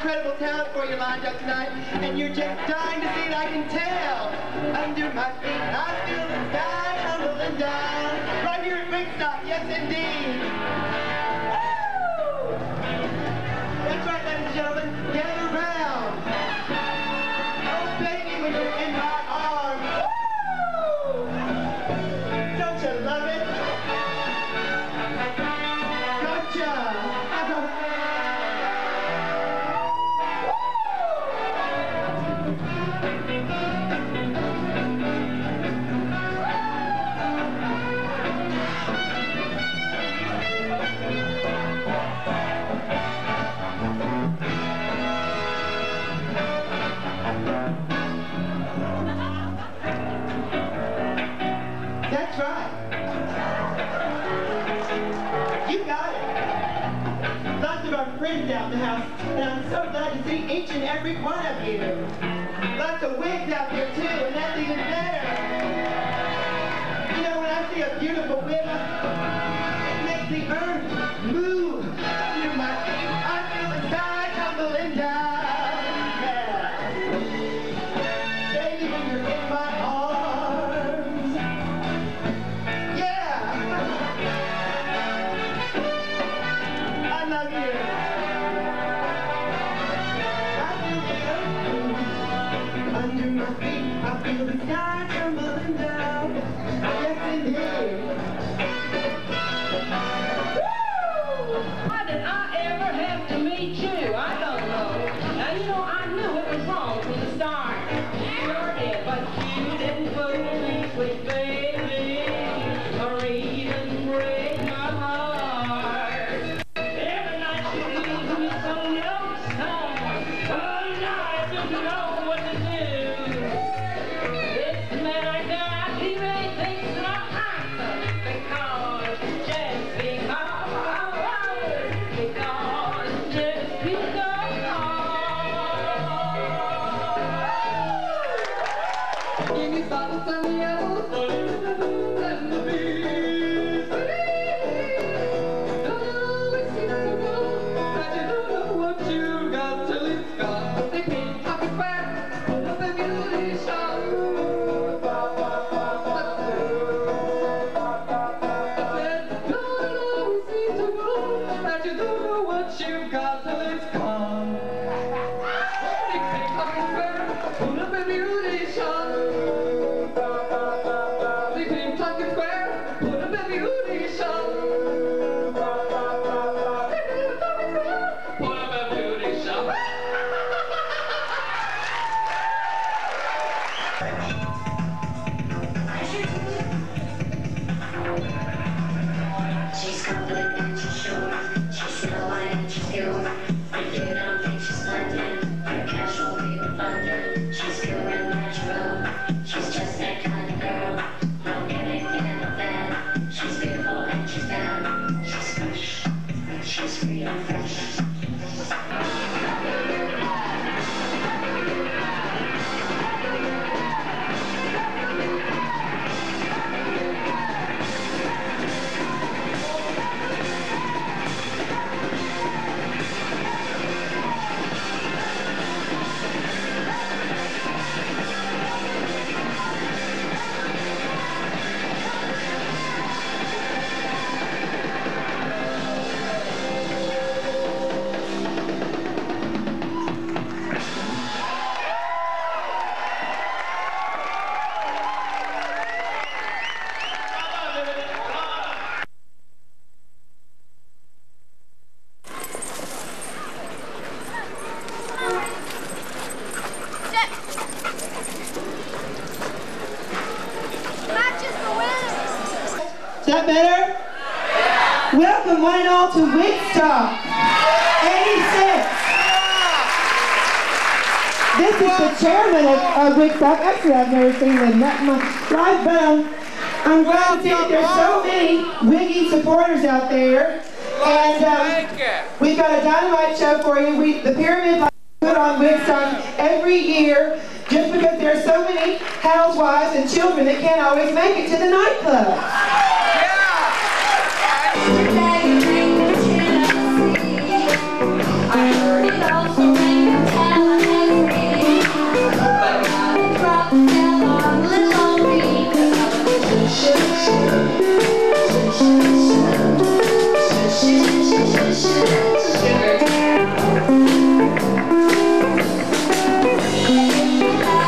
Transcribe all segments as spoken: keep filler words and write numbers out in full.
incredible talent for you lined up tonight, and you're just dying to see it, I can tell. Under my feet, I feel the sky tumbling down. Right here at Wigstock, yes indeed. Woo! That's right, ladies and gentlemen, gather round. Oh baby, when you're in my arms. Woo! Don't you love it? Gotcha! That's right. You got it. Lots of our friends out in the house, and I'm so glad to see each and every one of you. Lots of wigs out there too, and that's even better. You know, when I see a beautiful wig, it makes the earth move under my feet. I feel the sky tumbling down. Yeah. Baby, when you're in my arms. Yeah. I love you. I feel the earth move under my feet. I feel the sky tumbling down. Yes, indeed. Why did I ever have to meet you? I don't know. Now, you know, I knew it was wrong from the start. Sure did, but you didn't fool me, sweet baby, or even break my heart. Every night you leave me so lonesome. Oh, now I just know what to do. This man I got, he really thinks that I'm handsome because just because, because just because. Give me something else than the bees. Don't always seem to know that you don't know what you got till it's gone. They can't talk it back, put up a beauty shop. I said, don't always seem to know that you don't know what you got till it's gone. They can't talk it back, put up a beauty shop. They can't talk it back, put up a beauty shop. Put up a beauty shop. She's confident and she's sure. She's slow and she's pure. If you don't think she's splendid, you're casual, you will find her. She's pure and natural. She's just that kind of girl. No gimmick in a bed. She's beautiful and she's bad. She's fresh. She's free and fresh. Is that better? Yeah. Welcome one and all to Wigstock eighty-six. This is the chairman of uh, Wigstock. Actually, I've never seen them that much live, but um, I'm glad to see that there's so many Wiggy supporters out there. And um, we've got a dynamite show for you. We, the Pyramid Lights put on Wigstock every year just because there are so many housewives and children that can't always make it to the nightclub. I heard it also rain.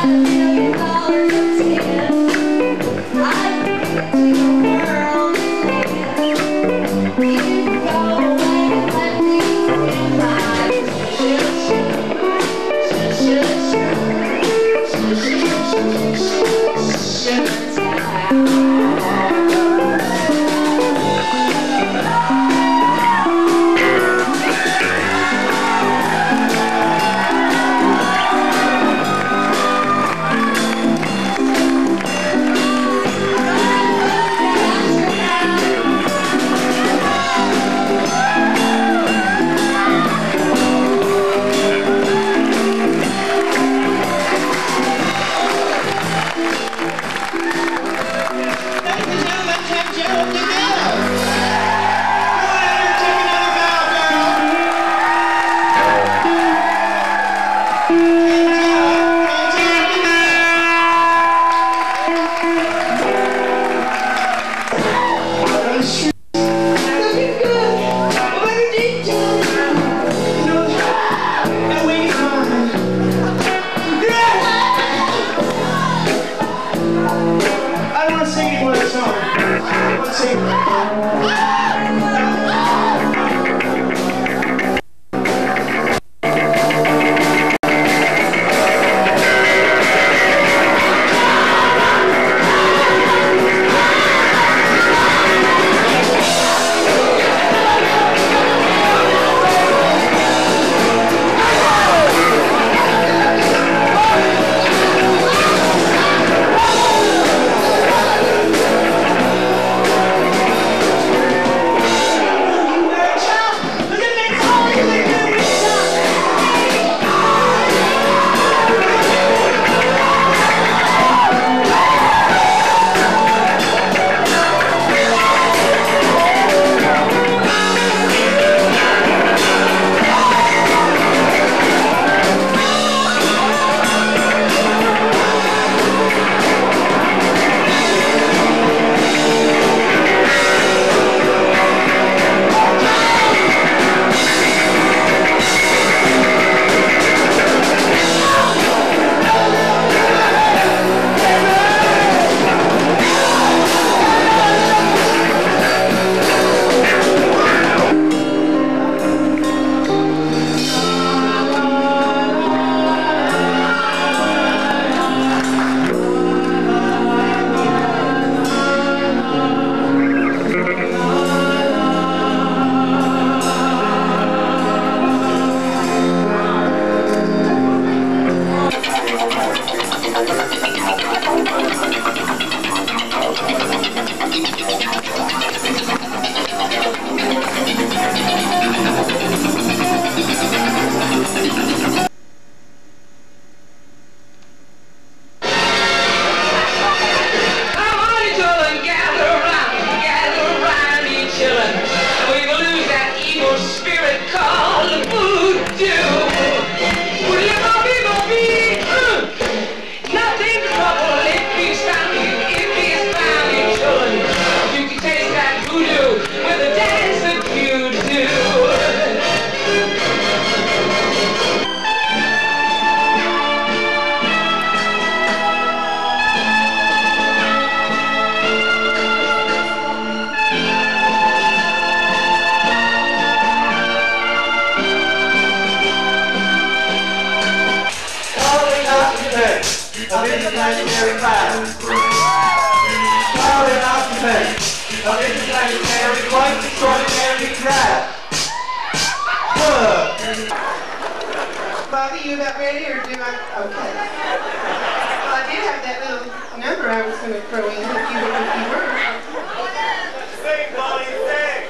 Imaginary fire. Proud and occupant of interplanetary, quite extraordinary craft. Bobby, you about ready, or do I? Okay. Well, I did have that little number I was going to throw in if you were, if you were. Sing, Molly, sing.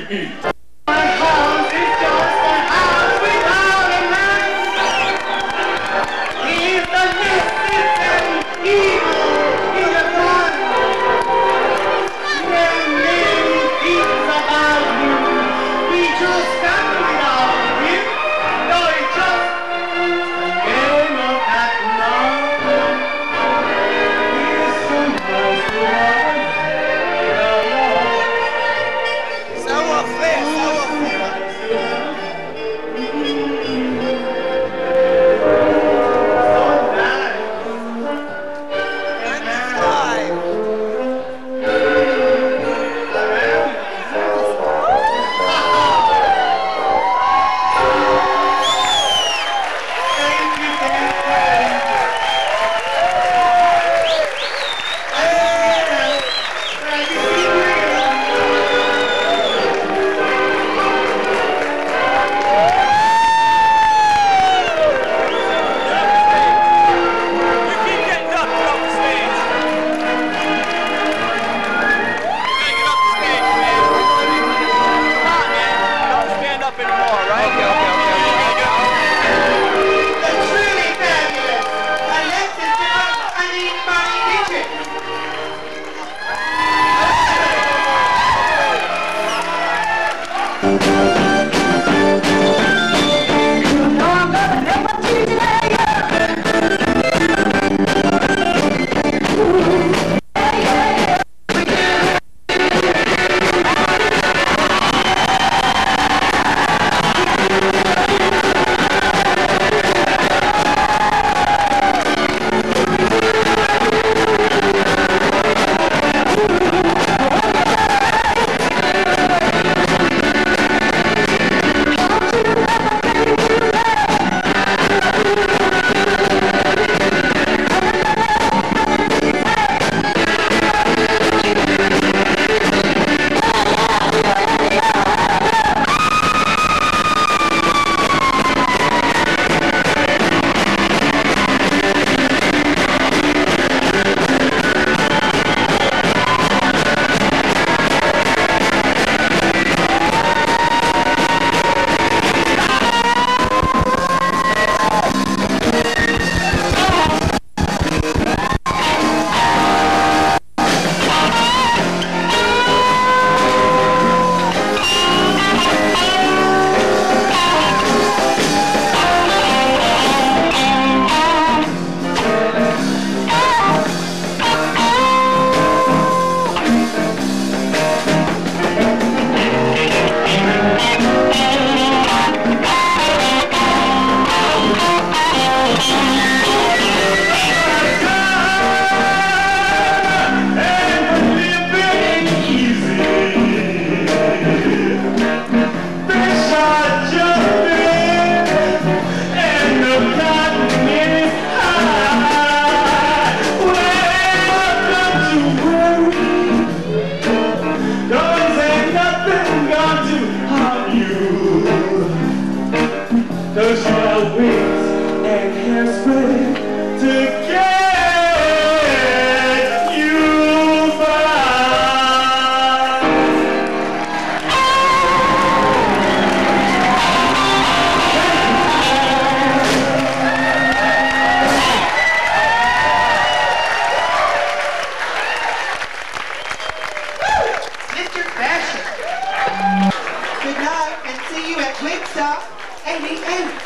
Good night, and see you at Wigstock eighty-eight.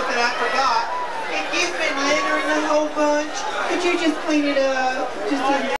If you've been littering the whole bunch, could you just clean it up? Just